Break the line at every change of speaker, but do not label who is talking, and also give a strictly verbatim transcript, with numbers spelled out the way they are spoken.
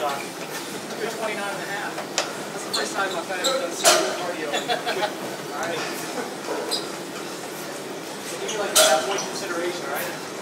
John.
You're twenty-nine and a half. That's the first time I've ever done serious cardio. Alright. So give me like that weight consideration, alright?